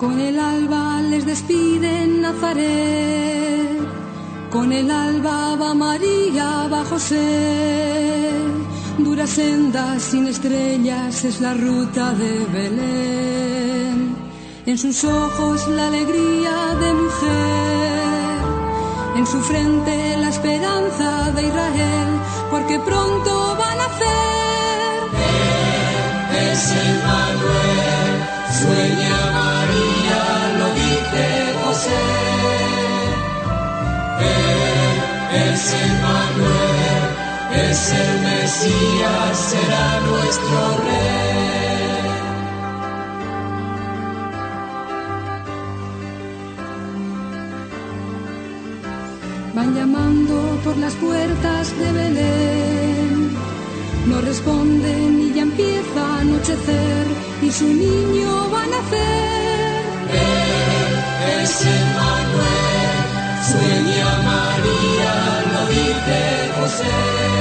Con el alba les despide Nazaret, con el alba va María, va José. Dura senda sin estrellas es la ruta de Belén. En sus ojos la alegría de mujer, en su frente la esperanza de Israel, porque pronto van a nacer. Él es Emmanuel, sueña María, lo dice José. Él es Emmanuel, es el Mesías, será nuestro Rey. Van llamando por las puertas de Belén, no responden y ya empieza a anochecer y su niño va a nacer. Él es Emmanuel, sueña María, lo dice José.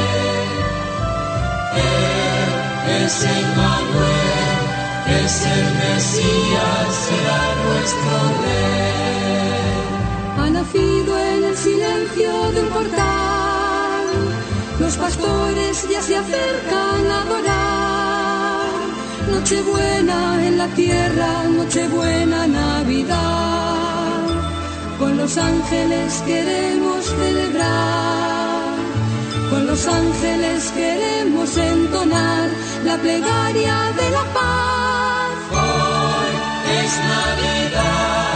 Él es Emmanuel, es el Mesías, será nuestro Rey. Ha nacido en el silencio de un portal, los pastores ya se acercan a adorar. Nochebuena en la tierra, Nochebuena Navidad, con los ángeles queremos celebrar, con los ángeles queremos entonar la plegaria de la paz. Hoy es Navidad.